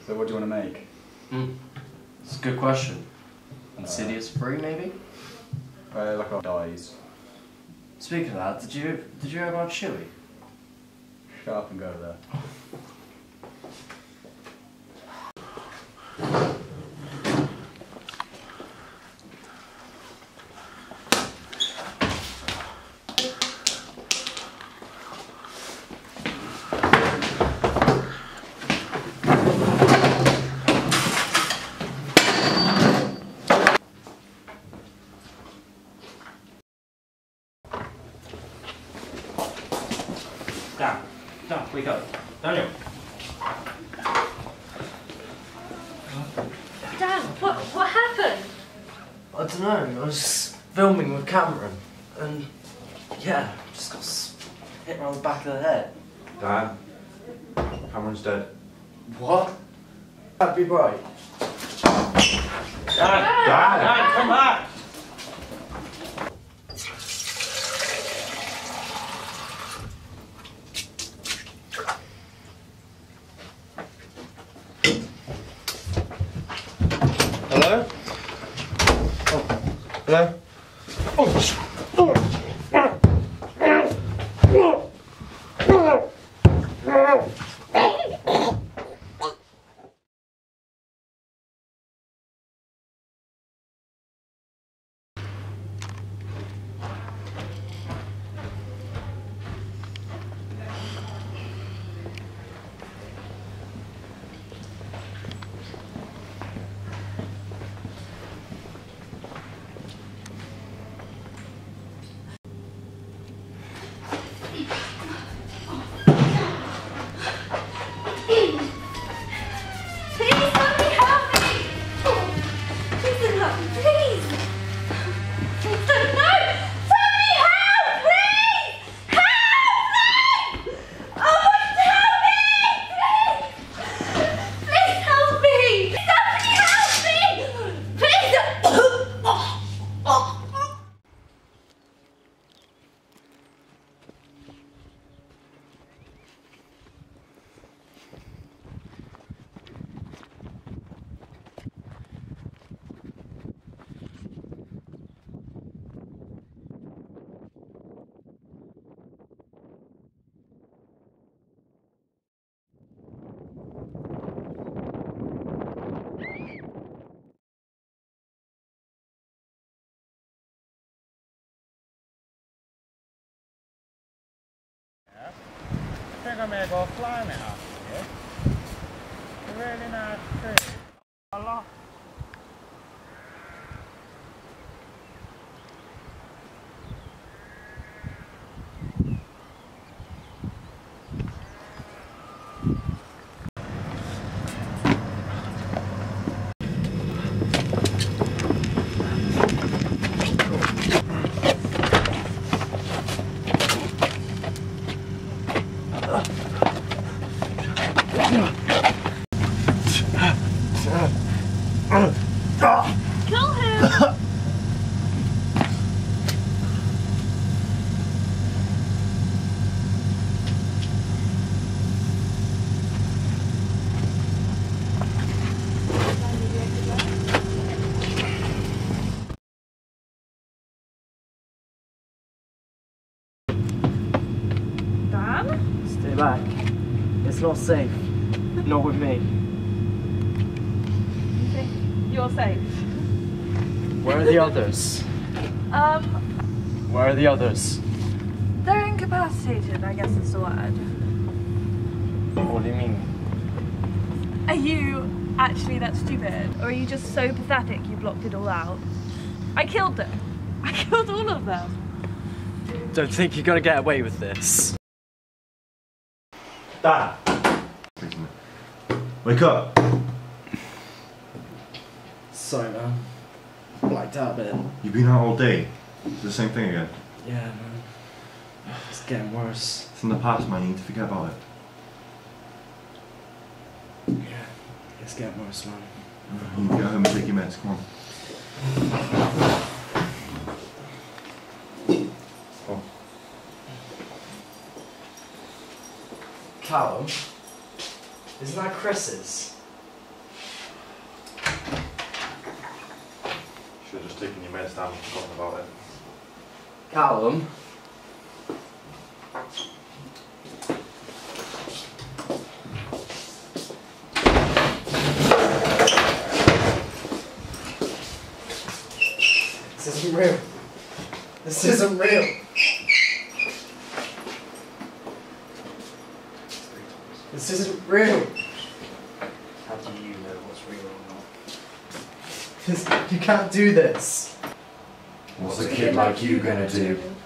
So what do you want to make? It's a good question. Insidious 3, maybe? Like our dies. Speaking of that, did you hear about Chewie? Shut up and go there. Dan, wake up. Daniel. Dan, what happened? I don't know, I was filming with Cameron, and yeah, just got hit around the back of the head. Dan, Cameron's dead. What? That'd be right. Dan, come back! Hello? Oh. Hello? I think I may go flying it up here. It's a really nice tree. A lot. Kill him! Dan? Stay back. It's not safe. Not with me. You think you're safe? Where are the others? Where are the others? They're incapacitated, I guess is the word. What do you mean? Are you actually that stupid? Or are you just so pathetic you blocked it all out? I killed them. I killed all of them. Don't think you're gonna get away with this. Dan! Wake up! Sorry, man. Blacked out a bit. You've been out all day. It's the same thing again. Yeah, man. It's getting worse. It's in the past, man. You need to forget about it. Yeah, it's getting worse, man. You need to get home and take your meds. Come on. Oh. Callum? Isn't that Chris's? Should have just taken your meds down and forgotten about it. Callum? This isn't real. This isn't real. This isn't real. How do you know what's real or not? You can't do this. What's a kid like you gonna do?